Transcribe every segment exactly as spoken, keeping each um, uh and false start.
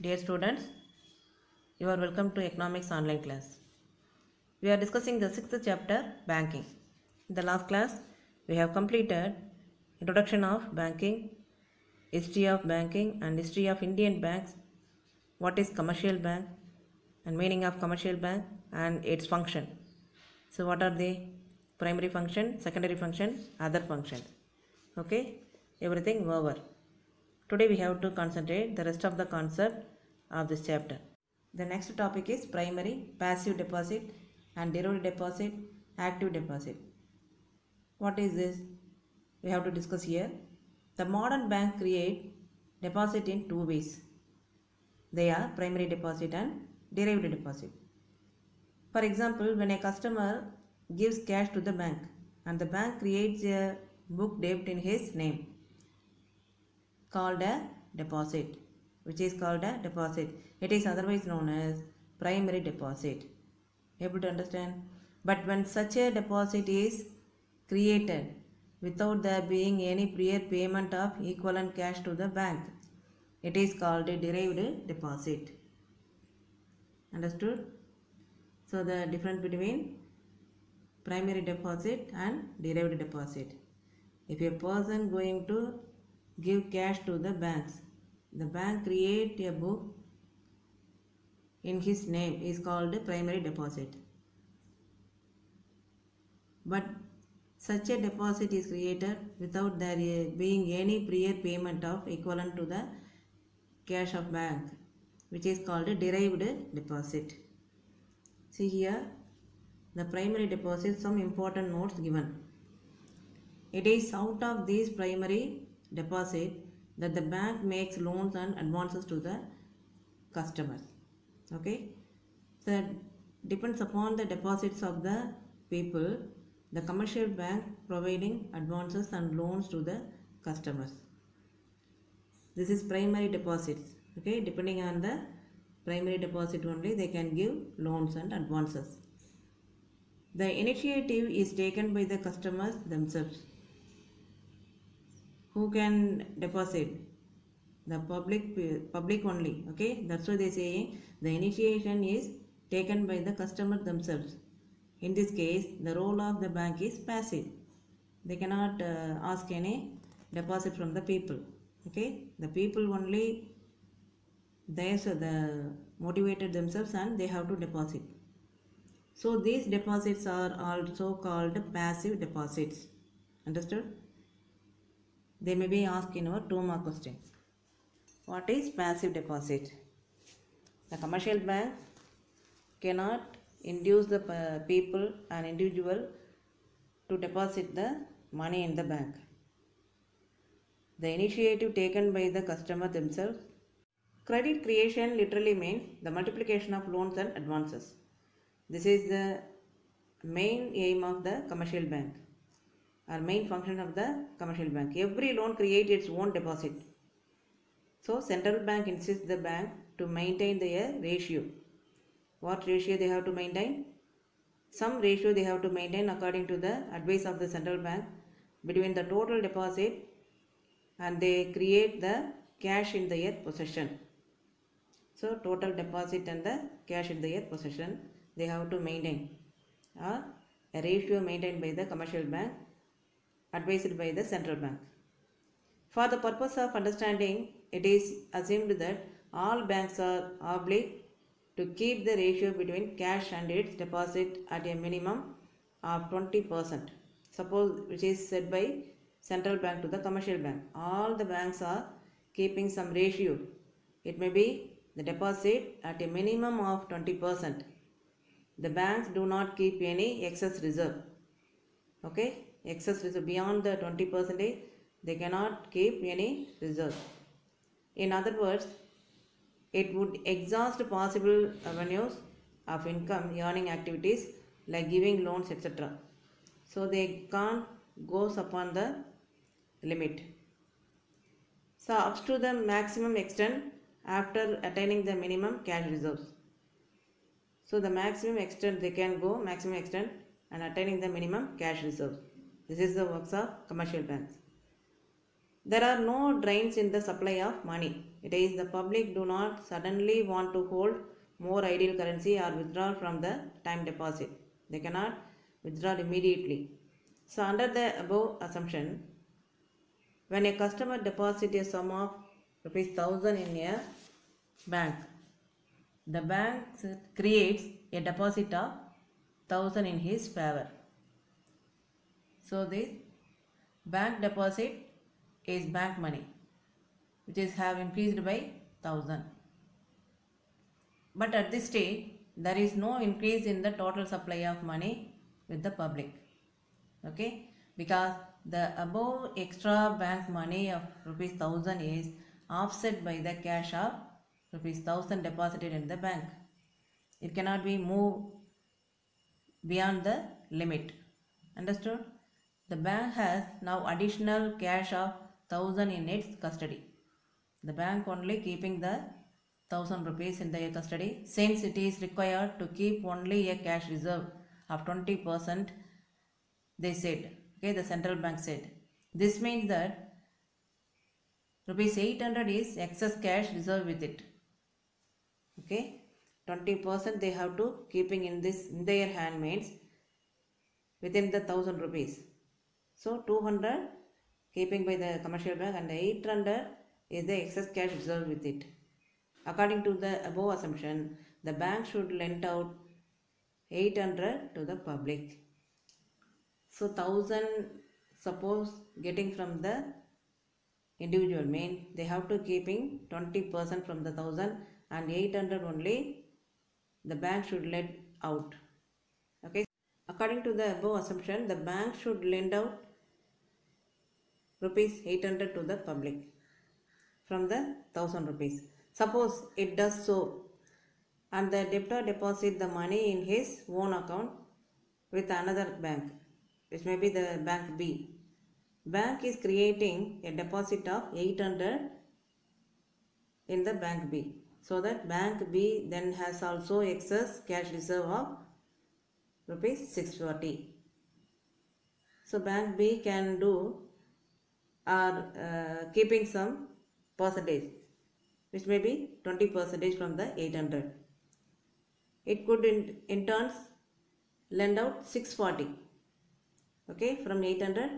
Dear students, you are welcome to Economics online class. We are discussing the sixth chapter, Banking. In the last class, we have completed Introduction of Banking, History of Banking and History of Indian Banks, what is Commercial Bank and meaning of Commercial Bank and its function. So what are they? Primary function, secondary function, other functions. Okay, everything over. Today we have to concentrate the rest of the concept of this chapter. The next topic is primary, passive deposit and derived deposit, active deposit. What is this? We have to discuss here. The modern bank create deposit in two ways. They are primary deposit and derived deposit. For example, when a customer gives cash to the bank and the bank creates a book debt in his name called a deposit, which is called a deposit. It is otherwise known as primary deposit. Able to understand? But when such a deposit is created without there being any prior payment of equivalent cash to the bank, it is called a derived deposit. Understood? So the difference between primary deposit and derived deposit. If a person going to give cash to the banks, the bank create a book in his name is called a primary deposit. But such a deposit is created without there being any prior payment of equivalent to the cash of bank, which is called a derived deposit. See here, the primary deposit, some important notes given. It is out of these primary deposit that the bank makes loans and advances to the customers. Okay, so that depends upon the deposits of the people, the commercial bank providing advances and loans to the customers. This is primary deposits. Okay, depending on the primary deposit only they can give loans and advances. The initiative is taken by the customers themselves. Who can deposit? The public, public only. Okay, that's why they say the initiation is taken by the customer themselves. In this case, the role of the bank is passive. They cannot uh, ask any deposit from the people. Okay, the people only they so the motivated themselves and they have to deposit. So these deposits are also called passive deposits. Understood? They may be asked in our two mark questions. What is passive deposit? The commercial bank cannot induce the people and individual to deposit the money in the bank. The initiative taken by the customer themselves. Credit creation literally means the multiplication of loans and advances. This is the main aim of the commercial bank or main function of the commercial bank. Every loan creates its own deposit. So central bank insists the bank to maintain their ratio. What ratio they have to maintain? Some ratio they have to maintain according to the advice of the central bank between the total deposit and they create the cash in their possession. So total deposit and the cash in their possession they have to maintain or a ratio maintained by the commercial bank advised by the central bank. For the purpose of understanding, it is assumed that all banks are obliged to keep the ratio between cash and its deposit at a minimum of twenty percent. Suppose which is said by central bank to the commercial bank. All the banks are keeping some ratio. It may be the deposit at a minimum of twenty percent. The banks do not keep any excess reserve. Okay, excess reserve beyond the twenty percent they cannot keep any reserve. In other words, it would exhaust possible avenues of income earning activities like giving loans, et cetera. So they can't go upon the limit. So up to the maximum extent after attaining the minimum cash reserves. So the maximum extent they can go maximum extent and attaining the minimum cash reserves. This is the works of commercial banks. There are no drains in the supply of money. It is the public do not suddenly want to hold more ideal currency or withdraw from the time deposit. They cannot withdraw immediately. So under the above assumption, when a customer deposits a sum of rupees thousand in a bank, the bank creates a deposit of thousand in his favor. So this bank deposit is bank money, which is have increased by thousand. But at this stage, there is no increase in the total supply of money with the public. Okay, because the above extra bank money of rupees thousand is offset by the cash of rupees thousand deposited in the bank. It cannot be moved beyond the limit. Understood? The bank has now additional cash of thousand in its custody. The bank only keeping the thousand rupees in their custody, since it is required to keep only a cash reserve of twenty percent. They said, okay, the central bank said. This means that rupees eight hundred is excess cash reserve with it. Okay, twenty percent they have to keeping in this in their hand means within the thousand rupees. So two hundred keeping by the commercial bank and eight hundred is the excess cash reserve with it. According to the above assumption, the bank should lend out eight hundred to the public. So one thousand suppose getting from the individual mean they have to keeping twenty percent from the one thousand and eight hundred only the bank should lend out. Okay. According to the above assumption, the bank should lend out rupees eight hundred to the public from the one thousand rupees. Suppose it does so and the debtor deposit the money in his own account with another bank, which may be the bank B. Bank is creating a deposit of eight hundred in the bank B. So that bank B then has also excess cash reserve of rupees six hundred forty. So bank B can do or uh, keeping some percentage, which may be twenty percent from the eight hundred. It could in, in turns lend out six hundred forty. Okay, from eight hundred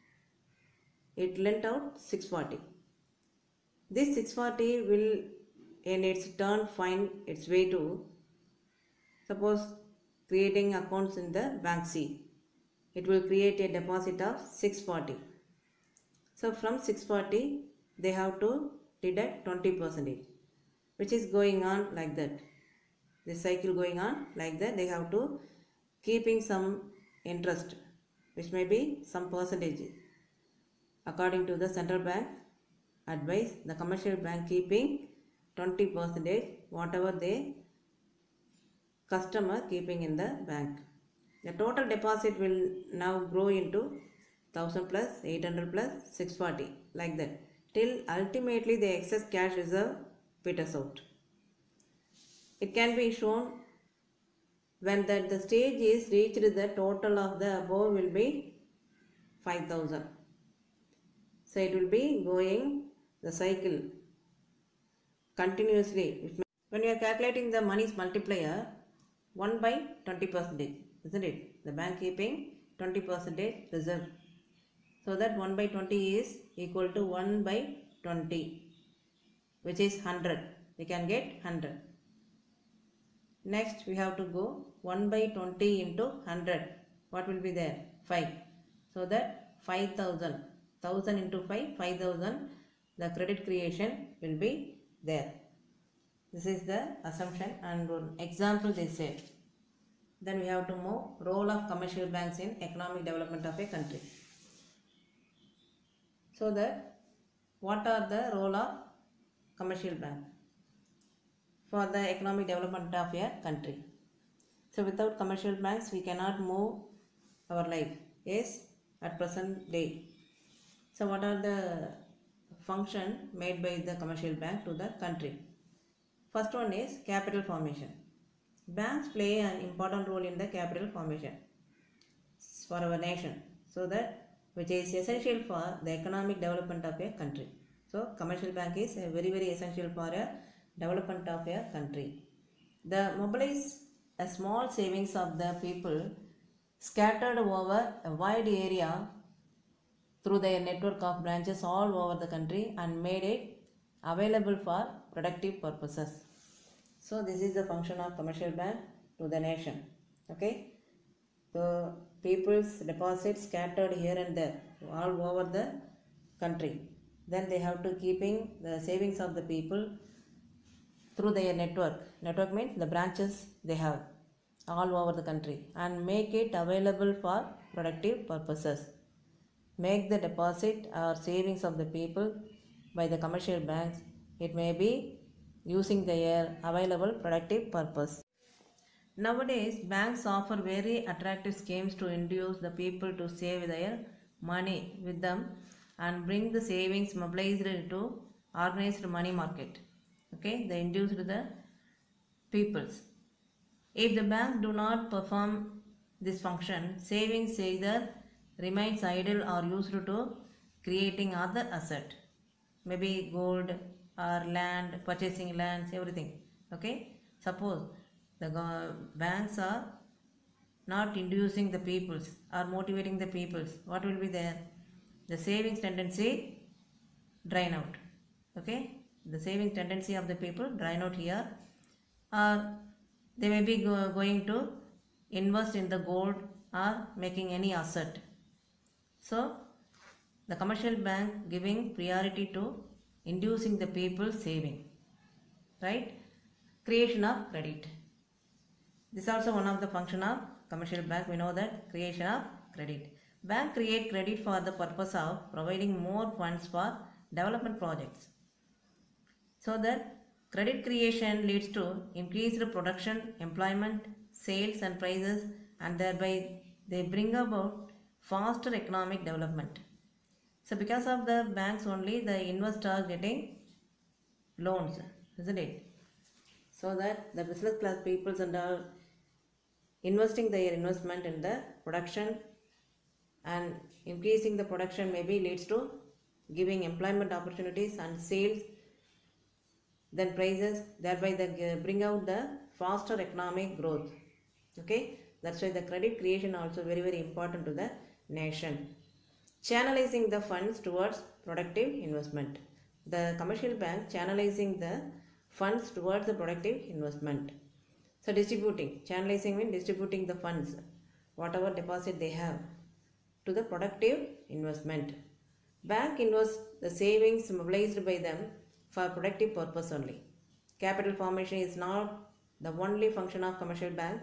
it lent out six hundred forty. This six hundred forty will in its turn find its way to, suppose creating accounts in the bank C. It will create a deposit of six hundred forty. So from six hundred forty they have to deduct twenty percent, which is going on like that. This cycle going on like that. They have to keeping some interest, which may be some percentage. According to the central bank advice, the commercial bank keeping twenty percent whatever they customer keeping in the bank. The total deposit will now grow into one thousand plus eight hundred plus six hundred forty like that till ultimately the excess cash reserve peters out. It can be shown when that the stage is reached, the total of the above will be five thousand. So it will be going the cycle continuously. When you are calculating the money's multiplier, one by twenty percent, isn't it? The bank keeping twenty percent reserve. So that one by twenty is equal to one by twenty, which is one hundred. We can get one hundred. Next we have to go one by twenty into one hundred. What will be there? five. So that five thousand. one thousand into five, five thousand. The credit creation will be there. This is the assumption and one example they said. Then we have to move role of commercial banks in economic development of a country. So that what are the role of commercial bank for the economic development of a country? So without commercial banks we cannot move our life. Yes, at present day. So what are the function made by the commercial bank to the country? First one is capital formation. Banks play an important role in the capital formation for our nation, so that which is essential for the economic development of a country. So commercial bank is very very essential for a development of a country. The mobilize a small savings of the people scattered over a wide area through their network of branches all over the country and made it available for productive purposes. So this is the function of commercial bank to the nation. Okay, so people's deposits scattered here and there all over the country, then they have to keeping the savings of the people through their network. Network means the branches they have all over the country and make it available for productive purposes. Make the deposit or savings of the people by the commercial banks. It may be using their available productive purpose. Nowadays, banks offer very attractive schemes to induce the people to save their money with them and bring the savings mobilized into organized money market. Okay, they induce the peoples. If the banks do not perform this function, savings either remains idle or used to creating other asset, maybe gold or land, purchasing lands, everything. Okay, suppose the banks are not inducing the peoples or motivating the peoples, what will be there? The savings tendency drain out. Okay, the saving tendency of the people drain out here, or they may be go going to invest in the gold or making any asset. So the commercial bank giving priority to inducing the people saving, right? Creation of credit. This is also one of the function of commercial bank. We know that creation of credit. Bank create credit for the purpose of providing more funds for development projects. So that credit creation leads to increased production, employment, sales and prices, and thereby they bring about faster economic development. So because of the banks only, the investors getting loans, isn't it? So that the business class peoples and all investing their investment in the production and increasing the production maybe leads to giving employment opportunities and sales, then prices, thereby they bring out the faster economic growth. Okay, that's why the credit creation also very very important to the nation. Channelizing the funds towards productive investment. The commercial bank channelizing the funds towards the productive investment. So distributing, channelizing means distributing the funds, whatever deposit they have, to the productive investment. Bank invests the savings mobilized by them for productive purpose only. Capital formation is not the only function of commercial bank.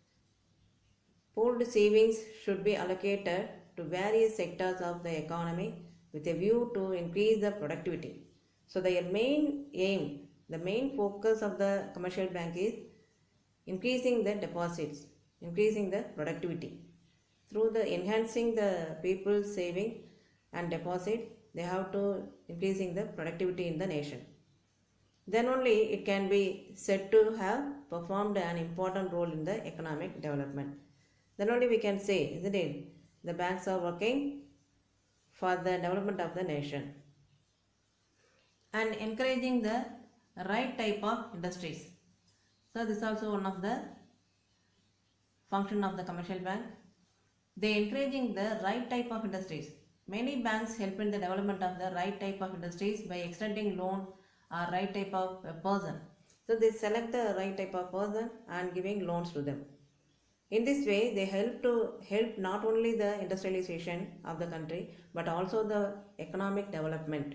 Pooled savings should be allocated to various sectors of the economy with a view to increase the productivity. So their main aim, the main focus of the commercial bank is increasing the deposits, increasing the productivity. Through the enhancing the people's saving and deposit, they have to increasing the productivity in the nation. Then only it can be said to have performed an important role in the economic development. Then only we can say, isn't it, the banks are working for the development of the nation. And encouraging the right type of industries. So this is also one of the function of the commercial bank. They encouraging the right type of industries. Many banks help in the development of the right type of industries by extending loan or right type of person. So they select the right type of person and giving loans to them. In this way, they help to help not only the industrialization of the country but also the economic development.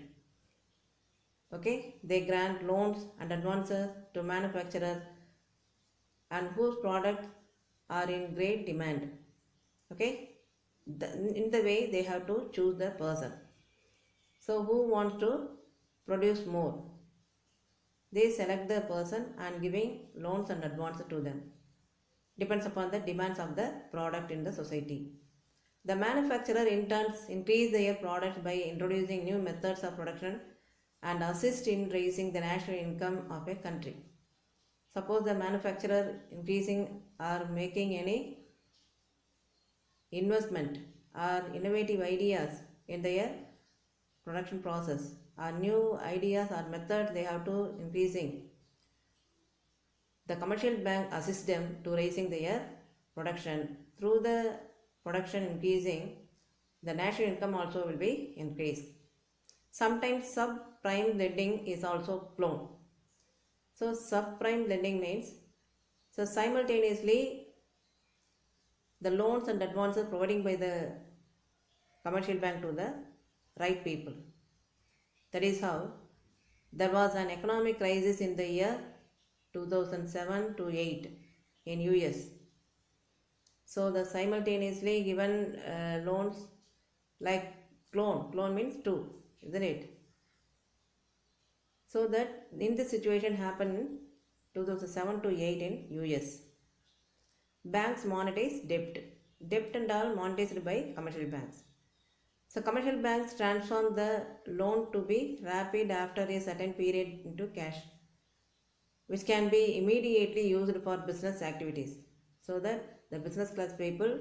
Okay, they grant loans and advances to manufacturers and whose products are in great demand. Okay, the, in the way they have to choose the person. So who wants to produce more? They select the person and giving loans and advances to them. Depends upon the demands of the product in the society. The manufacturer in turn increase their products by introducing new methods of production and assist in raising the national income of a country. Suppose the manufacturer increasing or making any investment or innovative ideas in their production process, or new ideas or methods they have to increasing. The commercial bank assists them to raising their production. Through the production increasing, the national income also will be increased. Sometimes subprime lending is also flown. So subprime lending means, so simultaneously the loans and advances providing by the commercial bank to the right people. That is how there was an economic crisis in the year two thousand seven to eight in U S. So the simultaneously given uh, loans like clone, clone means two, isn't it? So that in this situation happened in two thousand seven to eight in U S. Banks monetize debt. Debt and all monetized by commercial banks. So commercial banks transform the loan to be rapid after a certain period into cash, which can be immediately used for business activities. So that the business class people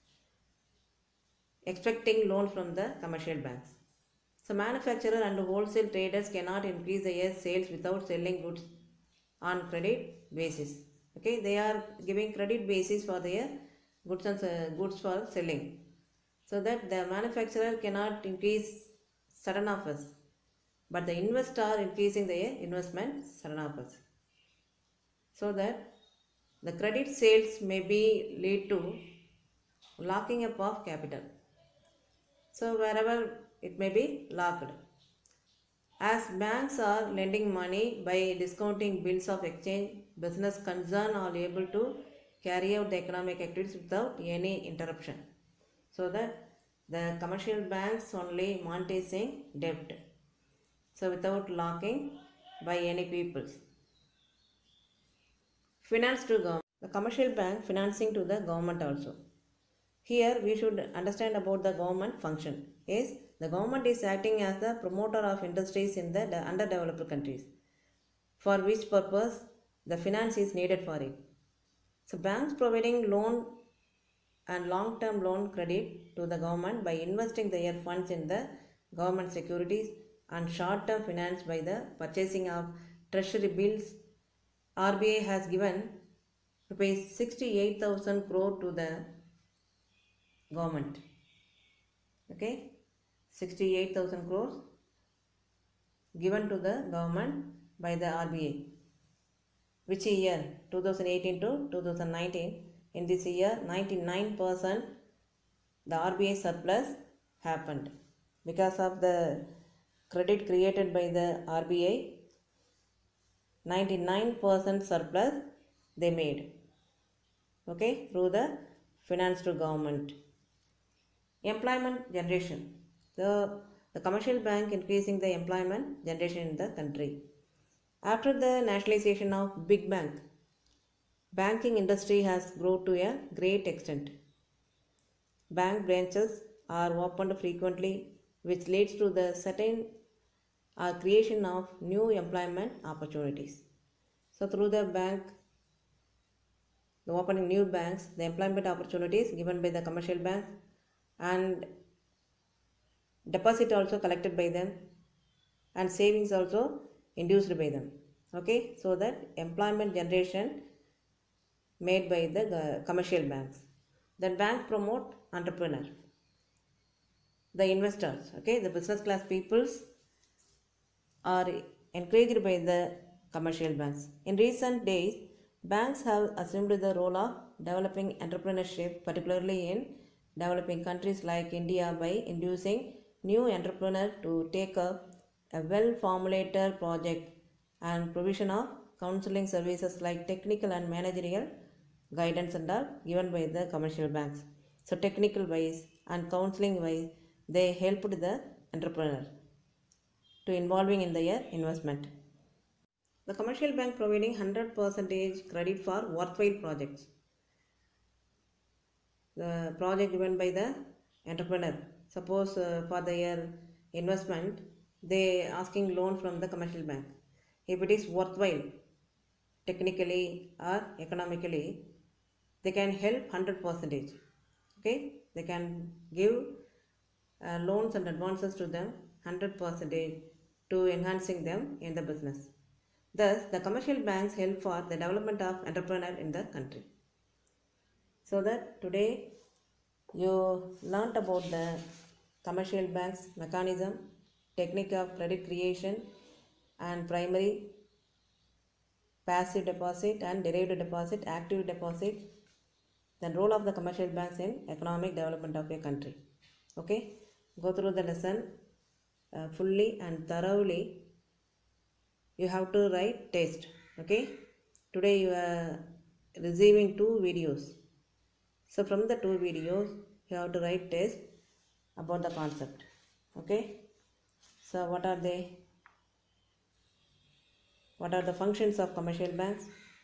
expecting loans from the commercial banks. So manufacturer and wholesale traders cannot increase their sales without selling goods on credit basis. Okay, they are giving credit basis for their goods and uh, goods for selling. So that the manufacturer cannot increase sudden offers, but the investor increasing their investment sudden offers. So that the credit sales may be lead to locking up of capital. So wherever it may be locked. As banks are lending money by discounting bills of exchange, business concern are able to carry out the economic activities without any interruption. So that the commercial banks only monetizing debt. So without locking by any peoples. Finance to government. The commercial bank financing to the government also. Here we should understand about the government function. Yes, the government is acting as the promoter of industries in the underdeveloped countries, for which purpose the finance is needed for it. So banks providing loan and long-term loan credit to the government by investing their funds in the government securities, and short-term finance by the purchasing of treasury bills. R B I has given rupees sixty-eight thousand crore to the government. Okay, sixty-eight thousand crores given to the government by the R B I. Which year? two thousand eighteen to two thousand nineteen. In this year, ninety-nine percent the R B I surplus happened because of the credit created by the R B I. ninety-nine percent surplus they made. Okay, through the finance to government. Employment generation. The, the commercial bank increasing the employment generation in the country. After the nationalization of big bank, banking industry has grown to a great extent. Bank branches are opened frequently, which leads to the certain uh, creation of new employment opportunities. So through the bank, the opening new banks, the employment opportunities given by the commercial bank, and deposit also collected by them, and savings also induced by them. Okay, so that employment generation made by the commercial banks. The bank promote entrepreneur, the investors. Okay, the business class peoples are encouraged by the commercial banks. In recent days, banks have assumed the role of developing entrepreneurship, particularly in developing countries like India, by inducing new entrepreneurs to take up a well-formulated project and provision of counseling services like technical and managerial guidance and are given by the commercial banks. So technical wise and counseling wise, they helped the entrepreneur to involving in their investment. The commercial bank providing one hundred percent credit for worthwhile projects. The project given by the entrepreneur. Suppose uh, for their investment, they asking loan from the commercial bank. If it is worthwhile, technically or economically, they can help one hundred percent. Okay, They can give uh, loans and advances to them one hundred percent to enhancing them in the business. Thus, the commercial banks help for the development of entrepreneur in the country. So that today you learnt about the commercial banks mechanism, technique of credit creation, and primary, passive deposit and derived deposit, active deposit, the role of the commercial banks in economic development of a country. Okay, go through the lesson uh, fully and thoroughly. You have to write test. Okay, today you are receiving two videos. So from the two videos you have to write test about the concept. Okay, so what are they? What are the functions of commercial banks?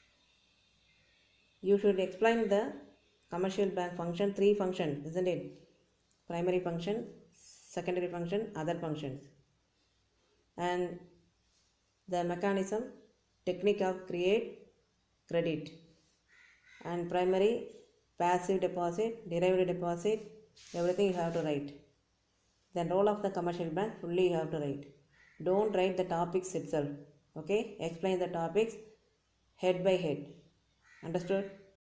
You should explain the commercial bank function, three functions, isn't it? Primary function, secondary function, other functions. And the mechanism, technique of create credit, and primary, passive deposit, derived deposit, everything you have to write. The role of the commercial bank, fully you have to write. Don't write the topics itself. Okay, explain the topics head by head. Understood?